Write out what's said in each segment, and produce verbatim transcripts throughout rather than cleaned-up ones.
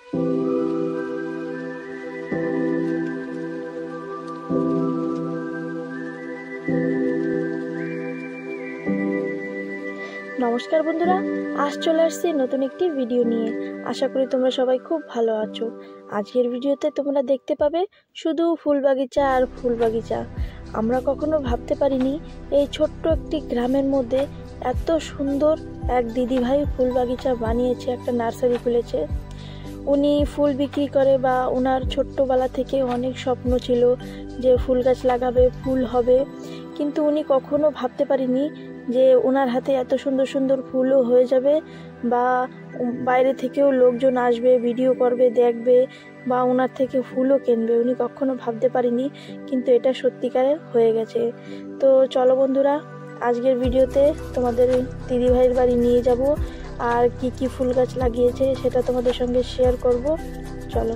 নমস্কার বন্ধুরা, আজ চলে আসছি নতুন একটি ভিডিও নিয়ে। আশা করি তোমরা সবাই খুব ভালো আছো। আজকের ভিডিওতে তোমরা দেখতে পাবে শুধু ফুল বাগিচা আর ফুল বাগিচা। আমরা কখনো ভাবতে পারিনি এই ছোট্ট একটি গ্রামের মধ্যে এত সুন্দর এক দিদিভাই ফুল বাগিচা বানিয়েছে, একটা নার্সারি খুলেছে। উনি ফুল বিক্রি করে বা ওনার ছোট্টবেলা থেকে অনেক স্বপ্ন ছিল যে ফুল গাছ লাগাবে, ফুল হবে, কিন্তু উনি কখনো ভাবতে পারিনি যে ওনার হাতে এত সুন্দর সুন্দর ফুলও হয়ে যাবে বা বাইরে থেকেও লোকজন আসবে, ভিডিও করবে, দেখবে বা ওনার থেকে ফুলও কিনবে। উনি কখনো ভাবতে পারিনি, কিন্তু এটা সত্যিকারের হয়ে গেছে। তো চলো বন্ধুরা, আজকের ভিডিওতে তোমাদের দিদিভাইয়ের বাড়ি নিয়ে যাব আর কি কি ফুল গাছ লাগিয়েছে সেটা তোমাদের সঙ্গে শেয়ার করব। চলো।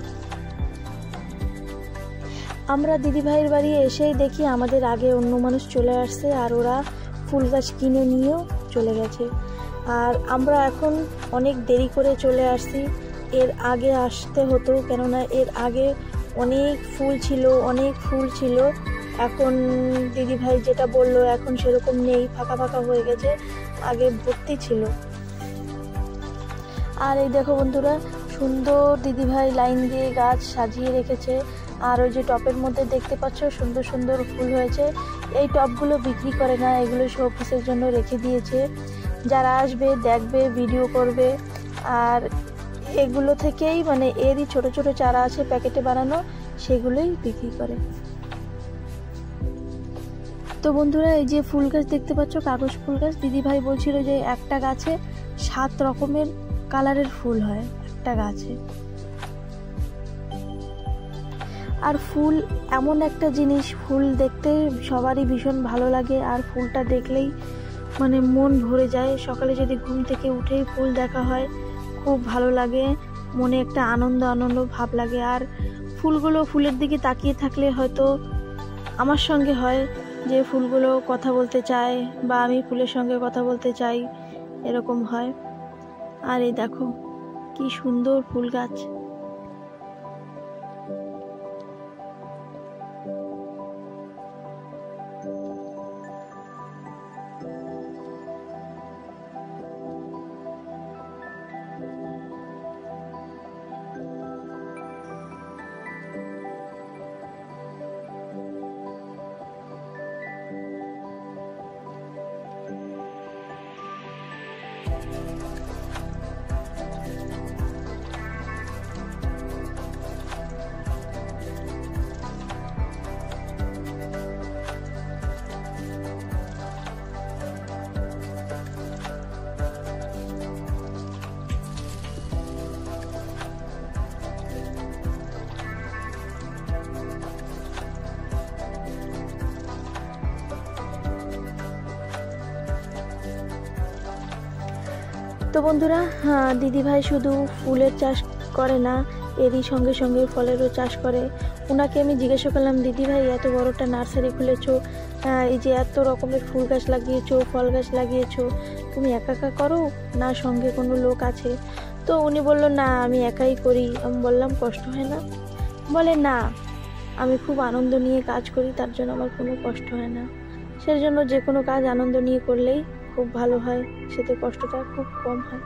আমরা দিদিভাইয়ের বাড়ি এসেই দেখি আমাদের আগে অন্য মানুষ চলে আসছে আর ওরা ফুল গাছ কিনে নিয়েও চলে গেছে। আর আমরা এখন অনেক দেরি করে চলে আসছি, এর আগে আসতে হতো, কেননা এর আগে অনেক ফুল ছিল, অনেক ফুল ছিল। এখন দিদিভাই যেটা বললো এখন সেরকম নেই, ফাঁকা ফাঁকা হয়ে গেছে, আগে ভর্তি ছিল। আর এই দেখো বন্ধুরা, সুন্দর দিদিভাই লাইন দিয়ে গাছ সাজিয়ে রেখেছে। আর ওই যে টপের মধ্যে দেখতে পাচ্ছ সুন্দর সুন্দর ফুল হয়েছে, এই টপগুলো বিক্রি করে না, এগুলো শো পিসের জন্য রেখে দিয়েছে। যারা আসবে, দেখবে, ভিডিও করবে, আর এগুলো থেকেই মানে এরই ছোট ছোট চারা আছে প্যাকেটে বানানো, সেগুলোই বিক্রি করে। তো বন্ধুরা, এই যে ফুল গাছ দেখতে পাচ্ছ, কাগজ ফুল গাছ, দিদিভাই বলছিল যে একটা গাছে সাত রকমের কালারের ফুল হয় একটা গাছে। আর ফুল এমন একটা জিনিস, ফুল দেখতে সবারই ভীষণ ভালো লাগে, আর ফুলটা দেখলেই মানে মন ভরে যায়। সকালে যদি ঘুম থেকে উঠেই ফুল দেখা হয় খুব ভালো লাগে, মনে একটা আনন্দ আনন্দ ভাব লাগে। আর ফুলগুলো, ফুলের দিকে তাকিয়ে থাকলে হয়তো আমার সঙ্গে হয় যে ফুলগুলো কথা বলতে চায় বা আমি ফুলের সঙ্গে কথা বলতে চাই, এরকম হয়। আর এই দেখো কি সুন্দর ফুল গাছ। তো বন্ধুরা, হ্যাঁ, দিদিভাই শুধু ফুলের চাষ করে না, এরই সঙ্গে সঙ্গে ফলেরও চাষ করে। ওনাকে আমি জিজ্ঞাসা করলাম, দিদিভাই এত বড়টা নার্সারি খুলেছো, এই যে এত রকমের ফুল গাছ লাগিয়েছো, ফল গাছ লাগিয়েছো, তুমি একা একা করো না সঙ্গে কোনো লোক আছে? তো উনি বললো, না আমি একাই করি। আমি বললাম, কষ্ট হয় না? বলে, না, আমি খুব আনন্দ নিয়ে কাজ করি, তার জন্য আমার কোনো কষ্ট হয় না। সেই জন্য যে কোনো কাজ আনন্দ নিয়ে করলেই খুব ভালো হয়, সেতে কষ্টটা খুব কম হয়।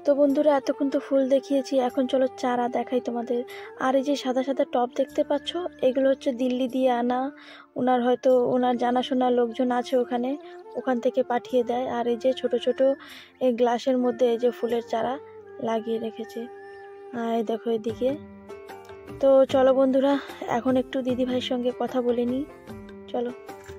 তো বন্ধুরা এতক্ষণ তো ফুল দেখিয়েছি, এখন চলো চারা দেখাই তোমাদের। আর এই যে সাদা সাদা টব দেখতে পাচ্ছ, এগুলো হচ্ছে দিল্লি দিয়ে আনা। ওনার হয়তো ওনার জানাশোনা লোকজন আছে ওখানে, ওখান থেকে পাঠিয়ে দেয়। আর এই যে ছোট ছোট এই গ্লাসের মধ্যে এই যে ফুলের চারা লাগিয়ে রেখেছে। আর এই দেখো এদিকে। তো চলো বন্ধুরা, এখন একটু দিদি ভাইয়ের সঙ্গে কথা বলে নিই, চলো।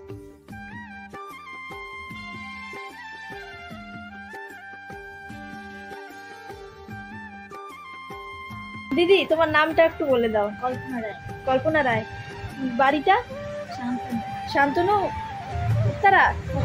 দিদি, তোমার নামটা একটু বলে দাও। কল্পনা রায়। কল্পনা রায়। বাড়িটা? শান্তনু। শান্তনু তারা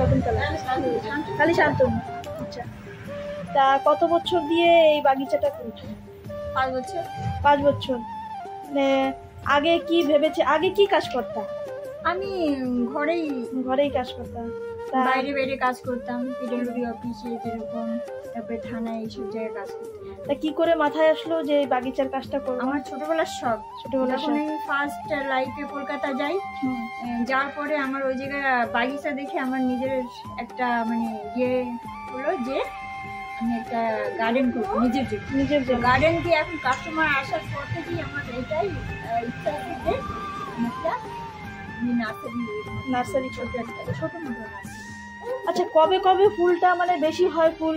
খালি শান্তনু। আচ্ছা, তা কত বছর দিয়ে এই বাগিচাটা করছো? পাঁচ বছর। পাঁচ বছর। মানে আগে কি ভেবেছে, আগে কি কাজ করতাম? আমি ঘরেই ঘরেই কাজ করতাম। বাইরে বাইরে কাজ করতাম, পিডব্লিউডি অফিসে যেরকম, তারপরে থানায় এইসব জায়গায় কাজ করতাম। তা কি করে মাথায় আসলো যে এই বাগিচার কাজটা করবো? আমার ছোটবেলার শখ। ছোটবেলার যখন আমি ফার্স্ট লাইফে কলকাতা যাই, যাওয়ার পরে আমার ওই জায়গায় বাগিচা দেখে আমার নিজের একটা মানে ইয়ে হলো যে আমি একটা গার্ডেন করবো নিজের জন্য। নিজের জন্য গার্ডেন দিয়ে এখন কাস্টমার আসার পর থেকেই আমার এটাই ইচ্ছা আছে যে একটা নার্সারি নার্সারি ছোট একটা ছোট মতো নার্সারি। আচ্ছা, কবে কবে ফুলটা মানে বেশি হয়? ফুল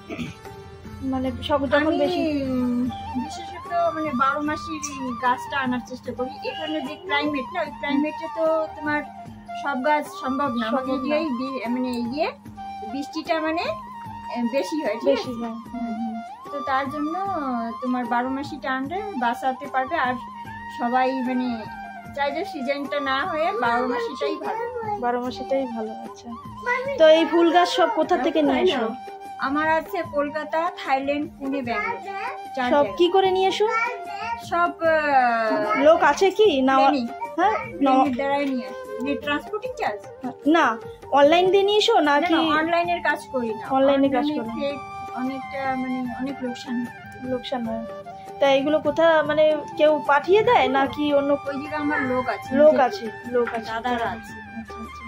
মানে সব যখন বেশি, বিশেষত মানে বারো মাসের গাছটা আনার চেষ্টা করি। এখানে যে ক্লাইমেট না, ওই ক্লাইমেটে তো তোমার সব গাছ সম্ভব না। আমাদের দিয়েই মানে ইয়ে বৃষ্টিটা মানে বেশি হয়, বেশি হয়। তো তার জন্য তোমার বারো মাসিটা আনলে বাঁচাতে পারবে। আর সবাই মানে চাই যে সিজনটা না হয়ে বারো মাসিটাই ভালো। বারো মাসিটাই ভালো। আচ্ছা, তো এই ফুল গাছ সব কোথা থেকে নিয়ে এসো? আমার আছে কলকাতা, থাইল্যান্ড, পুনে, ব্যাঙ্গালোর। সব কি করে নিয়ে এসো? সব লোক আছে কি না? হ্যাঁ, দ্বারাই নিয়ে আসি। ট্রান্সপোর্টিং চার্জ না, অনলাইন দিয়ে নিয়ে এসো নাকি? অনলাইনের কাজ করি না, অনলাইনে কাজ করি। অনেকটা মানে অনেক লোকসান লোকসান হয়। তা এগুলো কোথা মানে কেউ পাঠিয়ে দেয় নাকি অন্য? ওই জায়গায় আমার লোক আছে। লোক আছে, লোক আছে, দাদারা আছে। আচ্ছা আচ্ছা।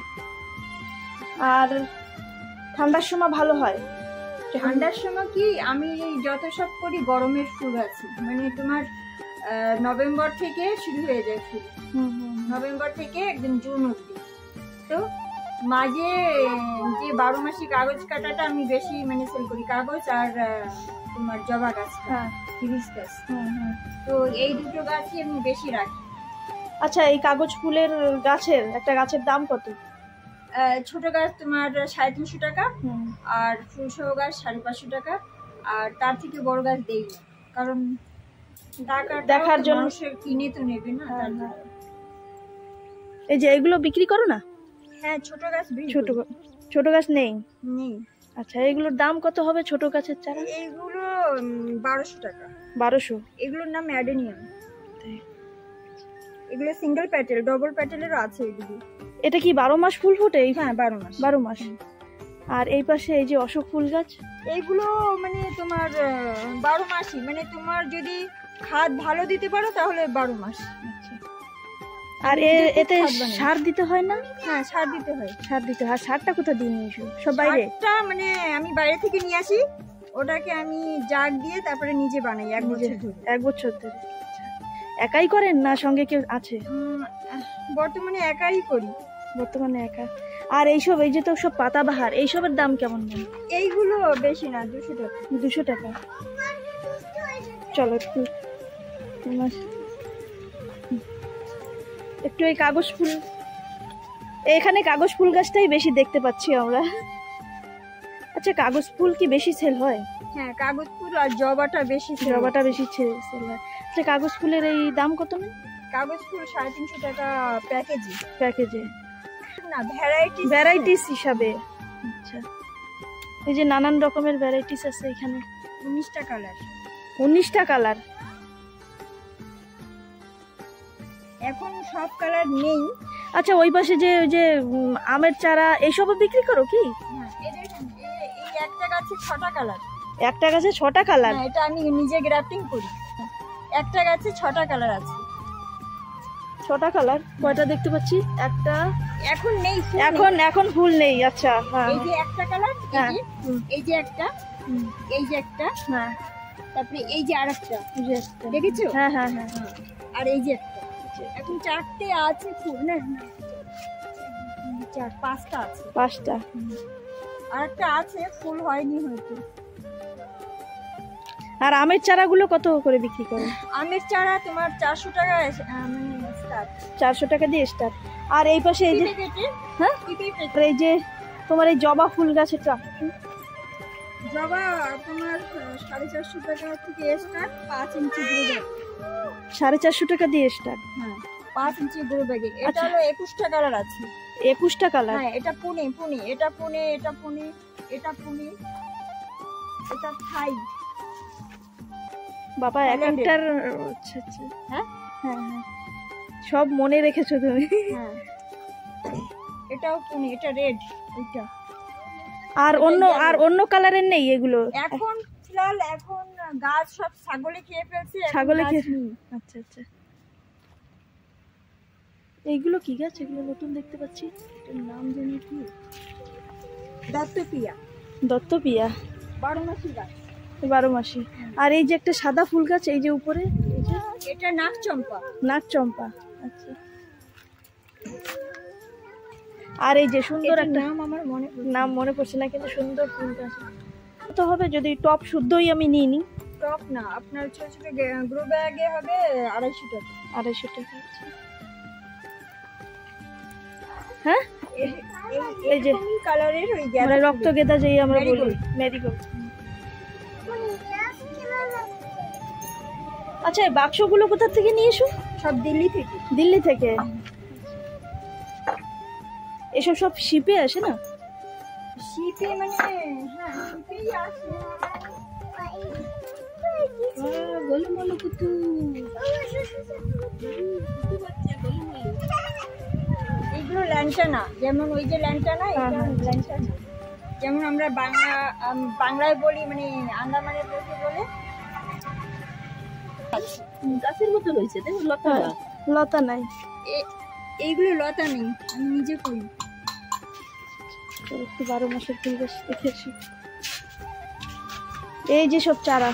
আর ঠান্ডার সময় ভালো হয়? ঠান্ডার সময় কি আমি যত সব করি গরমের ফুল আছে, মানে তোমার নভেম্বর থেকে শুরু হয়ে যায় ফুল। নভেম্বর থেকে একদম জুন অব্দি। তো মাঝে যে বারো মাসি কাগজ কাটাটা আমি বেশি মানে সেল করি, কাগজ আর তোমার জবা গাছ, হিবিস্কাস। তো এই দুটো গাছই আমি বেশি রাখি। আচ্ছা, এই কাগজ ফুলের গাছের একটা গাছের দাম কত? ছোট গাছ তোমার সাড়ে তিনশো টাকা, আর ফুল সহ গাছ সাড়ে পাঁচশো টাকা। আর তার থেকে বড় গাছ দেই না, কারণ দেখার জন্য কিনে তো নেবে না। এই যে এগুলো বিক্রি করো না? হ্যাঁ, ছোট গাছ। ছোট ছোট গাছ নেই? নেই। আচ্ছা, এগুলোর দাম কত হবে ছোট গাছের চারা? এগুলো বারোশো টাকা। বারোশো? এগুলোর নাম অ্যাডেনিয়াম। এগুলো সিঙ্গেল প্যাটেল, ডবল প্যাটেলেরও আছে এগুলো। এটা কি বারো মাস ফুল ফোটে? হ্যাঁ, বারো মাস। বারো মাস। আর এই পাশে এই যে অশোক ফুল গাছ, এইগুলো মানে তোমার বারো মাসই, মানে তোমার যদি খাদ ভালো দিতে পারো তাহলে বারো মাস। আচ্ছা। আর এতে সার দিতে হয় না? হ্যাঁ, সার দিতে হয়। সার দিতে হয়। সারটা কোথা দিয়ে নিয়ে এসো? সব বাইরে? মানে আমি বাইরে থেকে নিয়ে আসি, ওটাকে আমি জাগ দিয়ে তারপরে নিজে বানাই এক বছর ধরে। এক বছর ধরে? একাই করেন না সঙ্গে কেউ আছে? বর্তমানে একাই করি। বর্তমানে একা। আর এইসব এই যে তো সব পাতাবাহার, এইসবের দাম কেমন? এইগুলো বেশি না, দুশো টাকা। দুশো টাকা। চলো একটু একটু এই কাগজ ফুল, এখানে কাগজ ফুল গাছটাই বেশি দেখতে পাচ্ছি আমরা। আচ্ছা, কাগজ ফুল কি বেশি সেল হয়? হ্যাঁ, কাগজ ফুল আর জবাটা বেশি। জবাটা বেশি সেল হয়। আচ্ছা, কাগজ ফুলের এই দাম কত? না, কাগজ ফুল সাড়ে তিনশো টাকা প্যাকেজে। প্যাকেজে না, ভ্যারাইটি ভ্যারাইটিস হিসাবে। আচ্ছা, এই যে নানান রকমের ভ্যারাইটিস আছে এখানে। উনিশটা কালার। উনিশটা কালার? এখন সব কালার নেই। আচ্ছা, ওই পাশে যে ওই যে আমের চারা এইসবও বিক্রি করো কি? হ্যাঁ, এই একটা গাছে ছটা কালার। একটা গাছে ছটা কালার? এটা আমি নিজে গ্রাফটিং করি। একটা গাছে ছটা কালার আছে। ছটা কালার? কয়টা দেখতে পাচ্ছি? একটা। এখন নেই, এখন এখন ফুল নেই। আচ্ছা, এই যে একটা কালার, এই যে একটা, এই যে একটা, হ্যাঁ তারপরে এই যে আরেকটা, এই যে একটা। দেখেছো? হ্যাঁ হ্যাঁ হ্যাঁ আর এই যে একটা। এখন চারটে আছে ফুল না, চার পাঁচটা আছে, পাঁচটা। আর একটা আছে ফুল হয়নি হয়তো। আর আমের চারাগুলো কত করে বিক্রি করো? আমের চারা তোমার চারশো টাকা আহ, মানে স্টার্ট। চারশো টাকা দিয়ে স্টার্ট। আর এই পাশে এই যে, হ্যাঁ আর এই যে তোমার এই জবা ফুল গাছেরটা, জবা তোমার সাড়ে চারশো টাকা থেকে স্টার্ট, পাঁচ ইঞ্চি গ্রো ব্যাগ। সাড়ে চারশো টাকা দিয়ে স্টার্ট। হ্যাঁ পাঁচ ইঞ্চি গ্রো ব্যাগে। এটা আচ্ছা। হলো একুশটা কালার আছে। একুশটা কালার? হ্যাঁ এটা পুনে পুনে, এটা পুনে, এটা পুনে, এটা পুনে, এটা থাই। বাবা এক একটার, আচ্ছা আচ্ছা, হ্যাঁ হ্যাঁ হ্যাঁ সব মনে রেখেছো তুমি। হ্যাঁ এটাও পুনে, এটা রেড ওইটা। আর অন্য আর অন্য কালারের নেই এগুলো এখন ফিলহাল এখন গাছ সব ছাগলে খেয়ে ফেলছে, এখন ছাগলে গাছ খেয়ে- নেই। আচ্ছা আচ্ছা। এইগুলো কি গাছ? এগুলো নতুন দেখতে পাচ্ছি, এটার নাম জানি কি, দত্তপিয়া, দত্তপিয়া, বারো মাসি গাছ। বারো মাসি। আর এই যে একটা সাদা ফুল গাছ এই যে উপরে, এই যে এটা নাক চম্পা। নাক চম্পা। আচ্ছা। আর এই যে সুন্দর এটার একটা নাম আমার মনে পড়ছে না। নাম মনে পড়ছে না, কিন্তু সুন্দর ফুল গাছ। তো হবে যদি টপ শুদ্ধই আমি নিয়ে নিই। টপ না, আপনার ছোট ছোট গ্রো ব্যাগে হবে আড়াইশো টাকা। আড়াইশো টাকা। আচ্ছা। হ্যাঁ এই যে কালারের ওই মানে রক্ত গেঁদা যেই আমরা বলি, Marigold। মেরিগোল্ড। আচ্ছা এই বাক্সগুলো কোথা থেকে নিয়ে এসো? সব দিল্লি থেকে। দিল্লি থেকে? এসব সব শিপে আসে না? শিপে মানে হ্যাঁ শিপেই আসে। গলু মলু কুতু, এগুলো ল্যান্টানা, যেমন ওই যে ল্যান্টানা, এটা ল্যান্টানা। যেমন আমরা বাংলা আম, বাংলায় বলি, মানে আন্দামানের লোকে বলে গাছের মতো রয়েছে, দেখো লতা। লতা নাই। এ- এইগুলো লতা নেই, আমি নিজে করি। চলো একটু বারো মাসের ফুল গাছ দেখে আসি। এই যে সব চারা,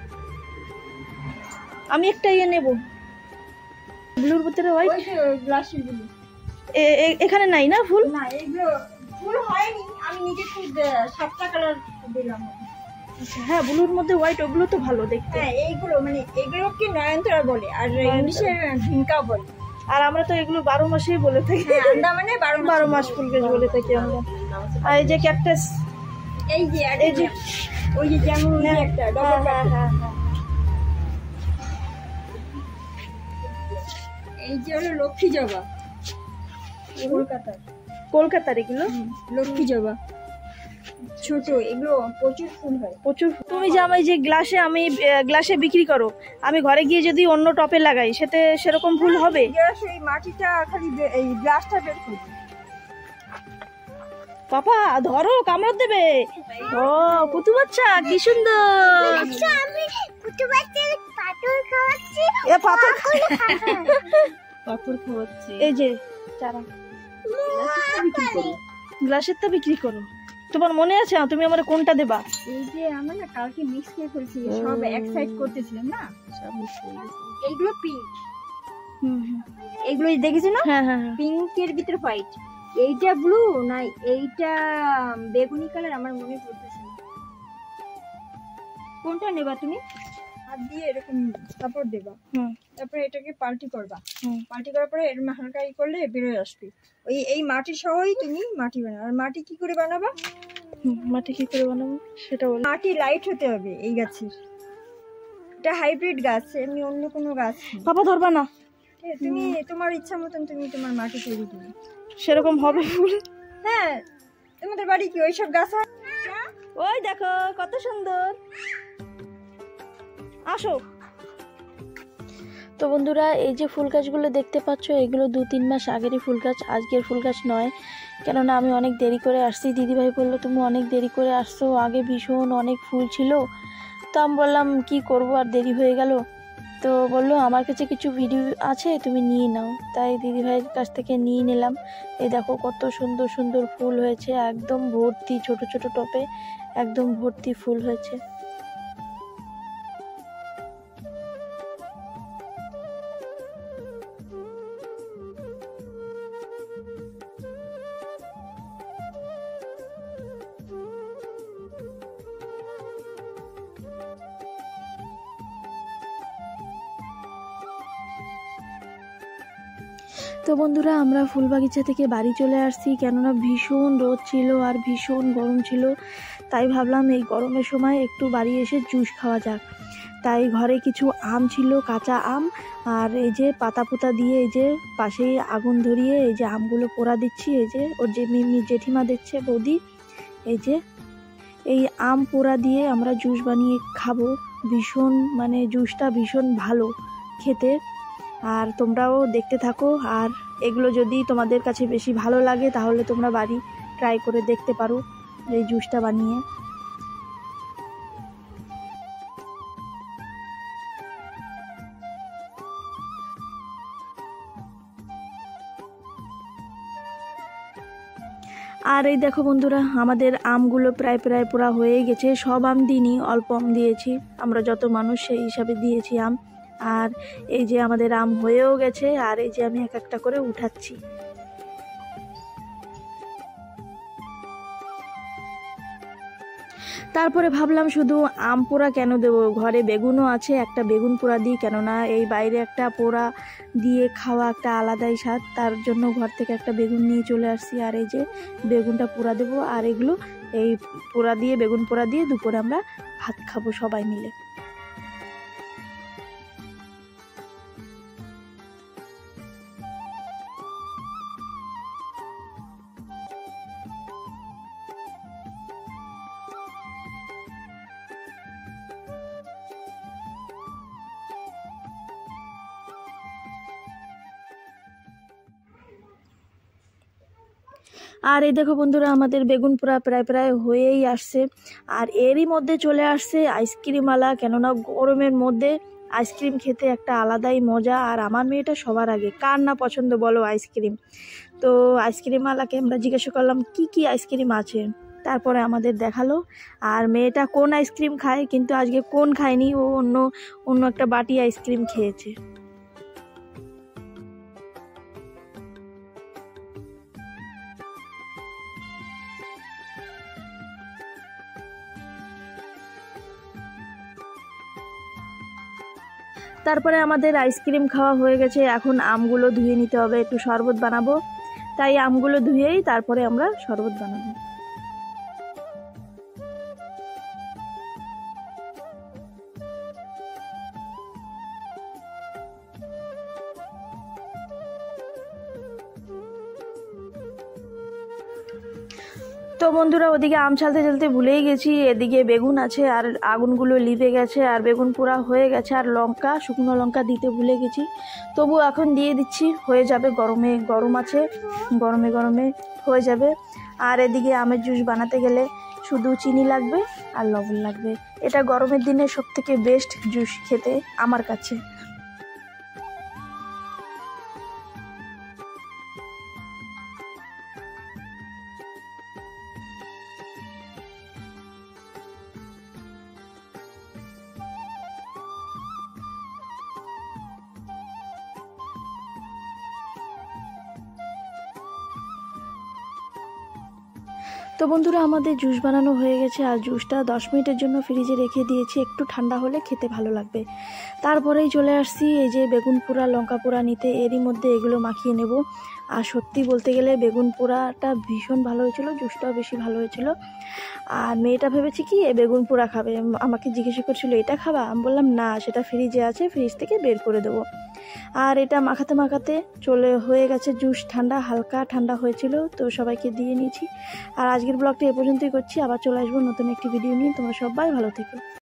আমি একটা ইয়ে নেব, ব্লুর ভিতরে হোয়াইট। ওই যে গ্লাসের গুলো এখানে নাই না ফুল? না, এগুলো ফুল হয়নি, আমি নিজে খুব আহ, সাতটা কালার দিলাম। হ্যাঁ ব্লুর মধ্যে হোয়াইট, ওগুলো তো ভালো দেখতে। হ্যাঁ এইগুলো মানে এগুলোকে নয়নতারা বলে, আর নয়নতারা। ইংলিশে ভিঙ্কা বলে। আর আমরা তো এগুলো বারো মাসেই বলে থাকি। হ্যাঁ আন্দামানে বারো মাস। বারো মাস ফুল গাছ বলে থাকি আমরা। আর এই যে ক্যাকটাস, এই যে এই যে ওই যে যেমন ওই যে একটা ডবল হ্যাঁ হ্যাঁ হ্যাঁ। এই যে হলো লক্ষ্মী জবা, কলকাতার কলকাতার এগুলো লক্ষ্মী জবা, ছোট, এগুলো প্রচুর ফুল হয়। প্রচুর। তুমি যে আমি যে গ্লাসে আমি গ্লাসে বিক্রি করো, আমি ঘরে গিয়ে যদি অন্য টপে লাগাই সেতে সেরকম ফুল হবে? গ্লাস এই মাটিটা খালি বে- এই গ্লাসটা বের করি। পাপা ধরো, কামড় দেবে। ও পুতু বাচ্চা কি সুন্দর। আমি কুটু বাচ্চার পাথর খাওয়াচ্ছি। এ পাথর পাথর খাওয়াচ্ছি। এই যে চারা গ্লাসের তো বিক্রি করো। তোমার মনে আছে তুমি আমার কোনটা দেবা? এই যে আমরা না কালকে মিক্স করে ফেলছি, সব এক সাইড করতেছিলাম না, সব মিক্স হয়ে গেছে। এইগুলো পিঙ্ক, হুম হুম। এইগুলো দেখেছো না? হ্যাঁ হ্যাঁ হ্যাঁ। পিঙ্কের ভিতরে হোয়াইট। এইটা ব্লু না এইটা বেগুনি কালার, আমার মনে পড়তেছে না। কোনটা নেবা তুমি? হাত দিয়ে এরকম কাপড় দেবা, হুম তারপরে এটাকে পাল্টি করবা। হুম। পাল্টি করার পরে এরকম হালকা ই করলে বেরোয় আসবে। ওই এই মাটি সহই তুমি মাটি বানাও। আর মাটি কি করে বানাবা? হুম, মাটি কি করে বানাবো সেটা বল। মাটি লাইট হতে হবে এই গাছের। এটা হাইব্রিড গাছ, এমনি অন্য কোনো গাছ না। পাপা ধরবা না, ঠিক আছে, তুমি তোমার ইচ্ছা মতন তুমি তোমার মাটি তৈরি দিবে। সেরকম হবে ফুল। হ্যাঁ তোমাদের বাড়ি কি ওইসব গাছ হয়? ওই দেখো কত সুন্দর। আসো। তো বন্ধুরা এই যে ফুল গাছগুলো দেখতে পাচ্ছ, এগুলো দু তিন মাস আগেরই ফুল গাছ, আজকের ফুল গাছ নয়। কেননা আমি অনেক দেরি করে আসছি। দিদিভাই বললো তুমি অনেক দেরি করে আসছো, আগে ভীষণ অনেক ফুল ছিল। তো আমি বললাম কি করব, আর দেরি হয়ে গেল। তো বললো আমার কাছে কিছু ভিডিও আছে তুমি নিয়ে নাও। তাই দিদিভাইয়ের কাছ থেকে নিয়ে নিলাম। এই দেখো কত সুন্দর সুন্দর ফুল হয়েছে, একদম ভর্তি ছোট ছোট টপে। একদম ভর্তি ফুল হয়েছে। তো বন্ধুরা, আমরা ফুল বাগিচা থেকে বাড়ি চলে আসছি, কেননা ভীষণ রোদ ছিল আর ভীষণ গরম ছিল। তাই ভাবলাম এই গরমের সময় একটু বাড়ি এসে জুস খাওয়া যাক। তাই ঘরে কিছু আম ছিল, কাঁচা আম, আর এই যে পাতা পোতা দিয়ে এই যে পাশেই আগুন ধরিয়ে এই যে আমগুলো পোড়া দিচ্ছি। এই যে ওর যে মিমি জেঠিমা দিচ্ছে, বৌদি, এই যে এই আম পোড়া দিয়ে আমরা জুস বানিয়ে খাবো। ভীষণ মানে জুসটা ভীষণ ভালো খেতে, আর তোমরাও দেখতে থাকো। আর এগুলো যদি তোমাদের কাছে বেশি ভালো লাগে তাহলে তোমরা বাড়ি ট্রাই করে দেখতে পারো এই জুসটা বানিয়ে। আর এই দেখো বন্ধুরা, আমাদের আমগুলো প্রায় প্রায় পুরা হয়ে গেছে। সব আম দিইনি, অল্প আম দিয়েছি, আমরা যত মানুষ সেই হিসাবে দিয়েছি আম। আর এই যে আমাদের আম হয়েও গেছে, আর এই যে আমি এক একটা করে উঠাচ্ছি। তারপরে ভাবলাম শুধু আম পোড়া কেন দেবো, ঘরে বেগুনও আছে, একটা বেগুন পোড়া দিই, কেননা এই বাইরে একটা পোড়া দিয়ে খাওয়া একটা আলাদাই স্বাদ। তার জন্য ঘর থেকে একটা বেগুন নিয়ে চলে আসছি, আর এই যে বেগুনটা পোড়া দেবো। আর এগুলো এই পোড়া দিয়ে, বেগুন পোড়া দিয়ে দুপুরে আমরা ভাত খাবো সবাই মিলে। আর এই দেখো বন্ধুরা, আমাদের বেগুন পোড়া প্রায় প্রায় হয়েই আসছে। আর এরই মধ্যে চলে আসছে আইসক্রিমওয়ালা, কেননা গরমের মধ্যে আইসক্রিম খেতে একটা আলাদাই মজা। আর আমার মেয়েটা সবার আগে, কার না পছন্দ বলো আইসক্রিম। তো আইসক্রিমওয়ালাকে আমরা জিজ্ঞাসা করলাম কি কি আইসক্রিম আছে, তারপরে আমাদের দেখালো। আর মেয়েটা কোন আইসক্রিম খায়, কিন্তু আজকে কোন খায়নি, ও অন্য অন্য একটা বাটি আইসক্রিম খেয়েছে। তারপরে আমাদের আইসক্রিম খাওয়া হয়ে গেছে, এখন আমগুলো ধুয়ে নিতে হবে, একটু শরবত বানাবো। তাই আমগুলো ধুয়েই তারপরে আমরা শরবত বানাবো। তো বন্ধুরা, ওদিকে আম ছালতে ছালতে ভুলেই গেছি, এদিকে বেগুন আছে আর আগুনগুলো লিভে গেছে, আর বেগুন পোড়া হয়ে গেছে, আর লঙ্কা, শুকনো লঙ্কা দিতে ভুলে গেছি। তবু এখন দিয়ে দিচ্ছি, হয়ে যাবে, গরমে গরম আছে, গরমে গরমে হয়ে যাবে। আর এদিকে আমের জুস বানাতে গেলে শুধু চিনি লাগবে আর লবণ লাগবে। এটা গরমের দিনে সবথেকে বেস্ট জুস খেতে আমার কাছে। তো বন্ধুরা, আমাদের জুস বানানো হয়ে গেছে, আর জুসটা দশ মিনিটের জন্য ফ্রিজে রেখে দিয়েছি, একটু ঠান্ডা হলে খেতে ভালো লাগবে। তারপরেই চলে আসছি এই যে বেগুন পোড়া, লঙ্কা পোড়া নিতে, এরই মধ্যে এগুলো মাখিয়ে নেব। আর সত্যি বলতে গেলে বেগুন পোড়াটা ভীষণ ভালো হয়েছিল, জুসটাও বেশি ভালো হয়েছিল। আর মেয়েটা ভেবেছি কি এ বেগুন পোড়া খাবে, আমাকে জিজ্ঞাসা করছিল এটা খাবা, আমি বললাম না, সেটা ফ্রিজে আছে, ফ্রিজ থেকে বের করে দেবো। আর এটা মাখাতে মাখাতে চলে হয়ে গেছে জুস ঠান্ডা, হালকা ঠান্ডা হয়েছিল, তো সবাইকে দিয়ে নিয়েছি। আর আজকের ব্লগটা এ পর্যন্তই করছি, আবার চলে আসবো নতুন একটি ভিডিও নিয়ে। তোমরা সবাই ভালো থেকো।